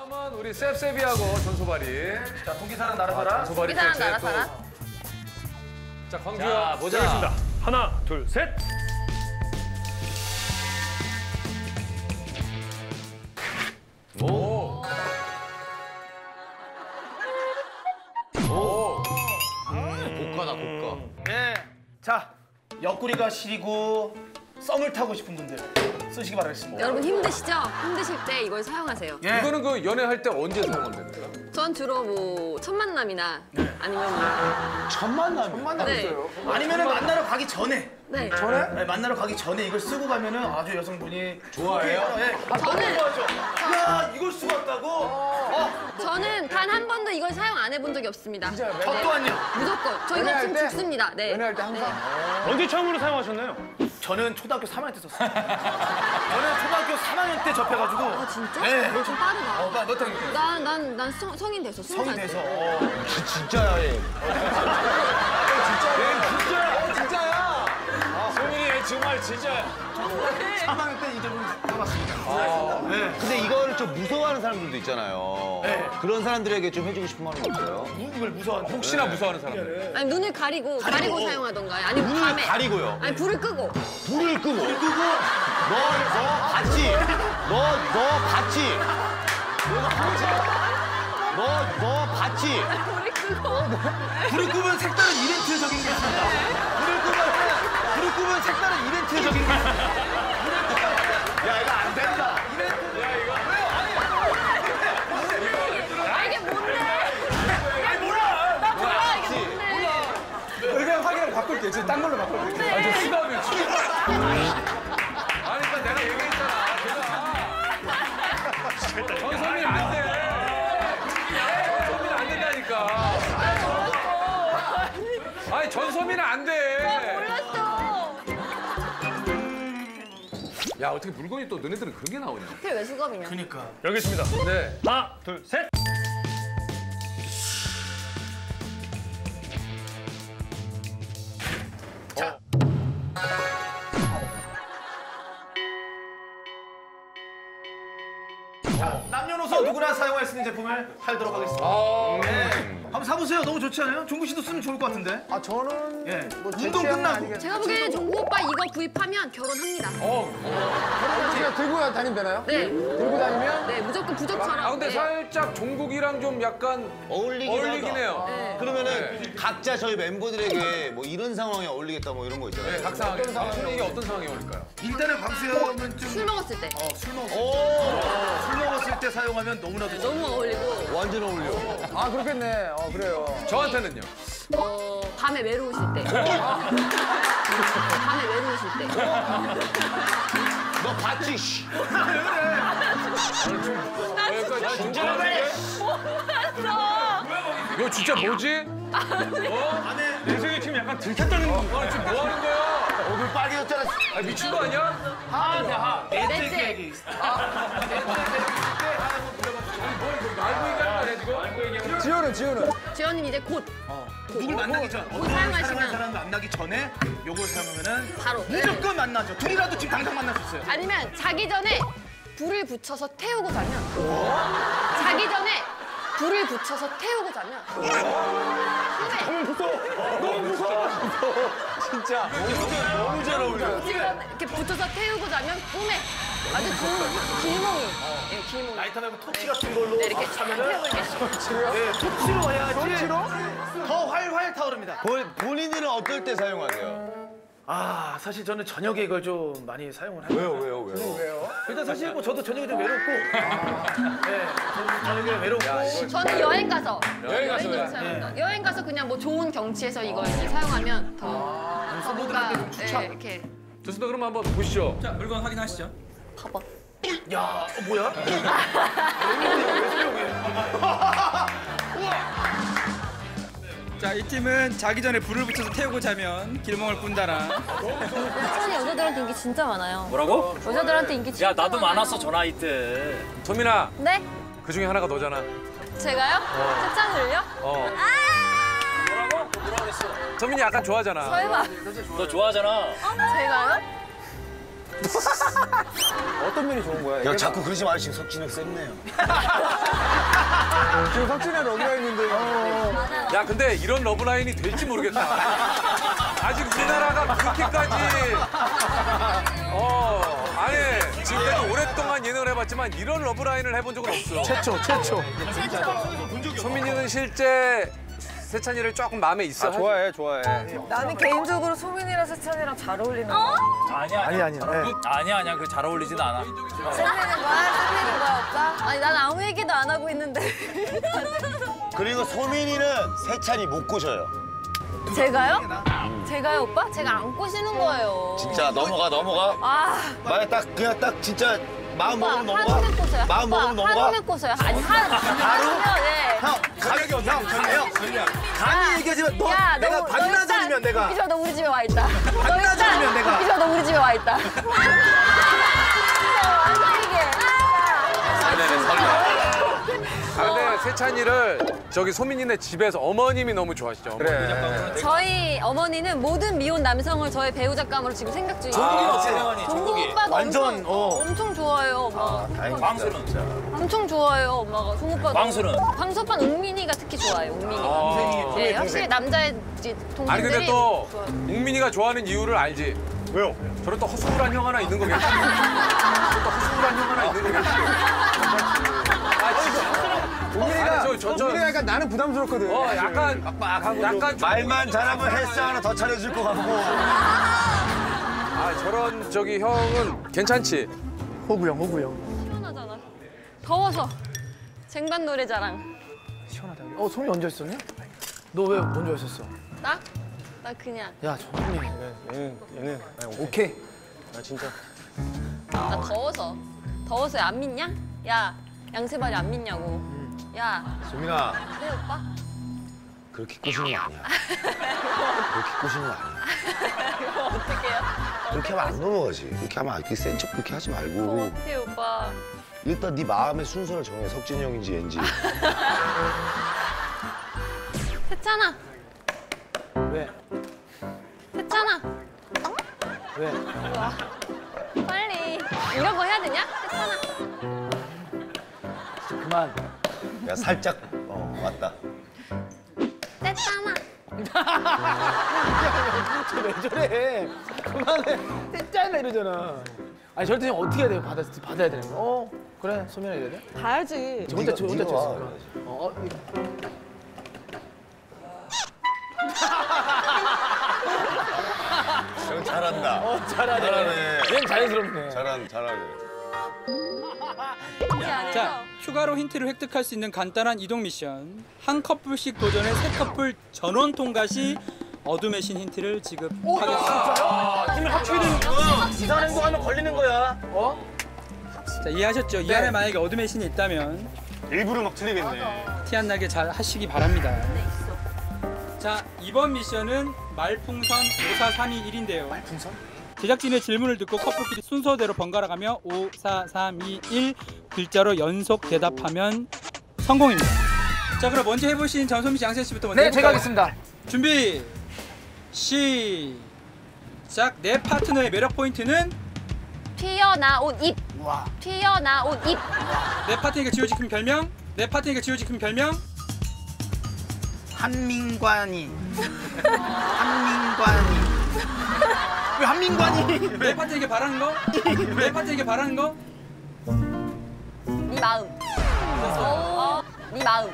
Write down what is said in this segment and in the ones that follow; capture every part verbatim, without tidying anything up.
다음은 우리 셉셉이하고 전소발이. 자, 동기사랑 나라사랑. 아, 전소발이 동기사랑 때 나라사랑. 또- 자, 광주야. 보자. 하겠습니다. 하나, 둘, 셋. 오. 오. 고가다 고가. 네. 자, 옆구리가 시리고 썸을 타고 싶은 분들 쓰시기 바라겠습니다. 여러분 힘드시죠? 힘드실 때 이걸 사용하세요. 예. 이거는 그 연애할 때 언제 사용하면 됩니까? 전 주로 뭐 첫 만남이나 아니면 뭐 첫 만남. 네. 아니면은 만나러 가기 전에. 네. 네, 만나러 가기 전에 이걸 쓰고 가면은 아주 여성분이 좋아해요? 네. 저는 야, 이걸 쓰고 왔다고? 어, 저는 단 한 번도 이걸 사용 안 해본 적이 없습니다. 저 또한요. 무조건. 저 이거 없으면 죽습니다. 네. 연애할 때 항상. 언제 처음으로 사용하셨나요? 저는 초등학교 삼 학년 때 썼어요. 저는 초등학교 삼 학년 때 접해가지고. 아 진짜? 네. 좀 빠르다. 어, 나 너한테 얘기해. 난난난 성인 됐어. 스무 성인 살 돼서. 때. 어. 진짜야 얘. 소민이 정말 진짜. 삼 학년 때 이제 써봤습니다. 네. 근데 이거를 좀 무서워하는 사람들도 있잖아요. 네. 그런 사람들에게 좀 해주고 싶은 말은 없어요? 이걸 무서워하는 혹시나 무서워하는 사람들. 아니 눈을 가리고 가리고, 사용하던가. 아니 눈을 밤에. 가리고요. 아니 불을 끄고. 불을 끄고. 불을 끄고. 너, 너 봤지? 너, 너 봤지? 너 봤지? 너, 너 봤지? 불을 끄고. 불을 끄면 색다른 이벤트적인 게 있습니다. 불을 끄면 불을 끄면 색다른 이벤트적인 게 있습니다. 야, 이거 안 된다. 아 이게 뭔데? 아니 몰라. 나 몰라 이게 뭔데? 의견 확인을 바꿀게요. 지금 딴 걸로 바꿀게요. 아, 저 수갑이 수갑. 아니, 일단 내가 얘기했잖아. 제가. 전소민 안 돼. 전소민 안 된다니까. 아니, 전소민은 안 돼. 몰랐어. 야, 어떻게 물건이 또 너네들은 그런 게 나오냐? 하필 왜 수갑이냐? 그러니까. 여기 있습니다. 네. 하나, 둘, 셋. 자, 남녀노소 누구나 사용할 수 있는 제품을 팔도록 하겠습니다. 아, 네. 한번 사보세요. 너무 좋지 않아요? 종구 씨도 쓰면 좋을 것 같은데. 아 저는 예. 뭐 제 운동 취향은 끝나고. 아니겠- 제가 보기엔 종구 오빠 이거 구입하면 결혼합니다. 어. 제가 들고 다니면 되나요? 네. 들고 다니면 네, 무조건 부적처럼. 아, 근데 네. 살짝 종국이랑 좀 약간 어울리긴, 어울리긴 하다. 해요. 네. 그러면은 각자 저희 멤버들에게 뭐 이런 상황에 어울리겠다 뭐 이런 거 있잖아요. 네, 각 상황에. 어떤 이게 어떤 상황이 어울릴까요? 일단은 광수형은 좀 술 먹었을 때 어, 술 먹었을 때. 오! 술 먹었을 때 사용하면 너무나도 좋아요. 너무 어울리고 완전 어울려. 아 그렇겠네. 어 그래요. 저한테는요? 어, 밤에 외로우실 때. 밤에 외로우실 때. 너 봤지? 씨. 야, 진짜 이거 진짜 뭐지? 어? 내 생에 지금 약간 들켰다는 거. 아, 지금 뭐 하는 거야? 얼굴 빨개졌잖아. 아, 미친 거 아니야? 넷째 넷째. 계획이 있어. 알고 얘기하는 거 아니야, 지금? 지효는 지효는. 지연이는 이제 곧 누굴 만나기 전, 어떤 사용하시면- 사랑하는 사람을 만나기 전에 요걸 사용하면은 바로. 무조건 만나죠. 둘이라도 지금 당장 만날 수 있어요. 아니면 자기 전에 불을 붙여서 태우고 자면 자기 전에 불을 붙여서 태우고 자면 진짜. 너무 잘 어울려. 꿈에 이렇게 붙여서 태우고 자면 꿈에 아주 좋은 길몽이 예, 길몽이 라이터 말고 토치 같은 걸로 네, 이렇게 하면은 태우고 계시고 네, 토치로 해야지 더 활활 타오릅니다. 본, 본인들은 어떨 때 사용하세요? 아, 사실 저는 저녁에 이걸 좀 많이 사용을 해요. 왜요, 왜요, 왜요? 왜요? 일단 사실 뭐 저도 저녁에 좀 외롭고, 네, 저도 저녁에 외롭고. 저는 여행 가서 여행 가서 여행 왜? 가서 사용합니다. 여행 가서 그냥 뭐 좋은 경치에서 이걸 이제 사용하면 더 선보들한테 좀 추천. 예, 이렇게 좋습니다. 그럼 한번 보시죠. 자, 물건 확인하시죠. 봐봐. 야, 어, 뭐야? 자, 이 팀은 자기 전에 불을 붙여서 태우고 자면 길몽을 꾼다라. 사실 여자들한테 인기 진짜 많아요. 뭐라고? 여자들한테 인기 진짜 야, 나도 많아요. 많았어, 저 나이 때. 소민아, 네? 그 중에 하나가 너잖아. 제가요? 책장을요? 어. 뭐라고? 뭐라 그랬어? 소민이 약간 좋아하잖아. 설마 너 좋아하잖아. 제가요? 어떤 면이 좋은 거야? 야 자꾸 그러지 마. 지금 석진이 쎘네요. 지금 석진이랑 러브라인인데. 야 근데 이런 러브라인이 될지 모르겠다. 아직 우리나라가 그렇게까지 어 아니 지금까지 오랫동안 예능을 해봤지만 이런 러브라인을 해본 적은 없어. 최초, 최초. 소민이는 실제 세찬이를 조금 마음에 있어. 좋아해, 좋아해. 나는 개인적으로 소민이랑 세찬이랑 잘 어울리는 거야. 아니야. 아니, 아니. 네. 아니야, 아니야. 그 잘 어울리진 않아. 샘내는 거야? 샘내는 거야, 오빠? 아니 난 아무 얘기도 안 하고 있는데. 그리고 소민이는 세찬이 못 꼬셔요. 제가요? 제가요 오빠? 제가 안 꼬시는 거예요. 진짜 넘어가 넘어가. 아 만약 딱 그냥 딱 진짜 마음 오빠 먹으면 넘어가. 한우에 꼬셔요. 마음 오빠 먹으면 넘어가. 한우에 꼬셔요. 아니 한 바로? 예. 형 가격이 없나? 형 감히 얘기하지만 너 야, 내가 너, 너 반나절이면 일단 내가 웃기지 마, 너 우리 집에 와 있다. 반나절이면 내가 웃기지 마, 너 우리 집에 와 있다. 아, 근데 세찬이를 저기 소민이네 집에서 어머님이 너무 좋아하시죠. 그래. 저희 어머니는 모든 미혼 남성을 저희 배우작감으로 지금 생각 중이에요. 종국이는 어때, 혜원이? 종국 종국이. 오빠도 완전, 엄청, 어. 엄청 좋아해요, 엄마가. 다행이다. 광수는? 엄청 좋아해요, 엄마가. 종국 오빠도. 광수는? 광수 오빠는 웅민이가 특히 좋아해요, 웅민이가. 아. 네, 확실히 남자의 이제 동생들이 아니 근데 또 좋아요. 웅민이가 좋아하는 이유를 알지? 왜요? 저런 또 허술한 형 하나 있는 거겠지? 또 허술한 형 하나 있는 거겠지? 아 진짜. 우민이가, 아니, 저, 저, 저, 우민이가 약간 나는 부담스럽거든. 어 약간 약간 좀- 말만 잘하면 헬스 하나 더 차려줄 것 같고. 아 저런 저기 형은 괜찮지? 호구형, 호구형. 시원하잖아. 더워서. 쟁반 노래자랑. 시원하다. 어, 소민이 언제 했었냐? 너 왜 먼저 했었어? 나? 나 그냥. 야, 저 소민이. 얘는 얘는 오케이. 아 진짜. 나 더워서. 더워서 안 믿냐? 야, 양세발이 안 믿냐고. 야, 소민아 그래 오빠? 그렇게 꼬시는 거 아니야. 그렇게 꼬시는 거 아니야. 이거 어떻게 해요? 그렇게 하면 안 넘어가지. 그렇게 하면 이렇게 센 척 그렇게 하지 말고. 어떻게 오빠? 일단 네 마음의 순서를 정해. 석진이 형인지 얘인지. 세찬아, 왜? 세찬아, 왜? 빨리. 이런 거 해야 되냐? 세찬아. 진짜 그만. 야 살짝 어 왔다. 세찬아. 왜 저래? 그만해. 떼짜나 이러잖아. 아니 저럴 때 어떻게 해야 돼? 받아, 받아야 되는 거. 어, 그래, 소민아 이래야 돼? 가야지. 저 혼자, 저 혼자 네가 와, 쳤어. 그래야지. 어, 어, 이거. 형 잘한다. 어, 잘하네. 잘하네. 얘는 자연스럽네. 잘한 잘하네. 이 안에서. 자, 휴가로 힌트를 획득할 수 있는 간단한 이동 미션. 한 커플씩 도전해 세 커플 전원 통과 시 어둠의 신 힌트를 지급하겠습니다. 힘을 합쳐야 되는구나. 이상한 행동하면 걸리는 거야. 어? 자, 이해하셨죠? 이 안에 만약에 어둠의 신이 있다면 일부러 막 틀리겠네. 티 안 나게 잘 하시기 바랍니다. 자, 이번 미션은 말풍선 오, 사, 삼, 이, 일인데요. 말풍선? 제작진의 질문을 듣고 커플끼리 순서대로 번갈아 가며 오, 사, 삼, 이, 일 글자로 연속 대답하면 성공입니다. 자, 그럼 먼저 해보신 전소민 씨, 양세 씨부터 먼저 네, 제가 해볼까요? 하겠습니다. 준비, 시작. 내 파트너의 매력 포인트는 튀어나온 입. 와. 튀어나온 입. 내 파트너에게 지어지킨 별명. 내 파트너에게 지어지킨 별명. 한민관이. 한민관이. 왜 한민관이? 내 파트너에게 바라는 거. 내 파트너에게 바라는 거. 네 마음. 어, 네 마음.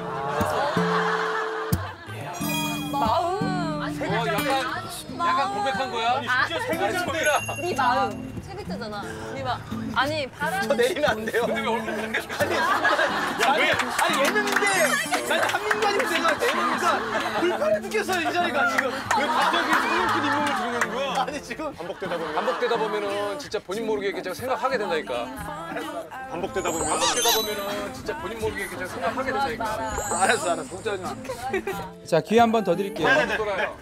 마음. 아니, 어 약간 약간 고백한 거야? 아, 세 글자인데. 네 마음. 세 글자잖아. 네 마음. 아니 바라는. 내리면 안 돼요. 근데 왜 얼굴 안 내? 아니, 아니 예능인데 난 한민관이면 내가 내니까 불편해 죽겠어요 이 자리가 지금. 왜 갑자기 소민급 인물을 주는 거야? 아니 지금 반복되다 보면 반복되다 보면은 진짜 본인 모르게 그냥 생각하게 된다니까. 반복되다 보면 반복되다 보면 진짜 본인 모르게 그냥 생각하게 된다니까. 알았어 알았어 걱정하지 마. 자, 기회 한 번 더 드릴게요. 돌아요.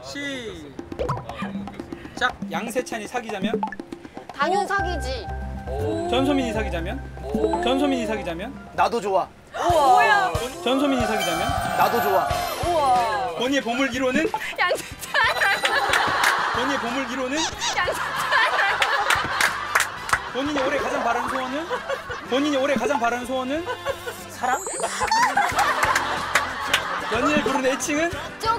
시작. 양세찬이 사귀자면. 당연 사기지. 전소민이 사귀자면. 전소민이 사귀자면. 나도 좋아. 전소민이 사귀자면. 나도 좋아. 본의의 보물 일 호는. 양세찬. 본의의 보물 일 호는. 양세찬. 본인이 올해 가장 바라는 소원은? 본인이 올해 가장 바라는 소원은? 사랑? 연인을 부르는 애칭은? 쭉.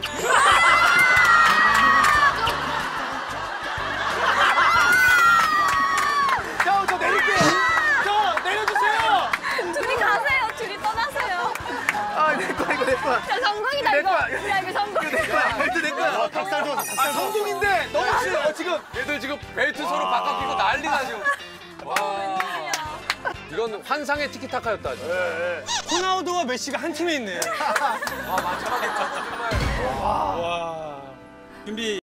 형, 저 내릴게요. 저 내려주세요. 둘이 가세요. 둘이 떠나세요. 아, 내 거야, 이거 내 거야. 야, 성공이다, 내 이거. 거야. 야, 이거 성공. 내 거야. 벨트 내 거야. 닭살 좋아, 아, 닭살 좋아. 성공인데 너무 싫어, 지금. 얘들 지금 벨트 서로 바꿔 끼고 난리나 지금. 와. 이건 환상의 티키타카였다. 진짜. 호나우두와 메시가 한 팀에 있네. 아, 마찬가지 정말. 와. 준비.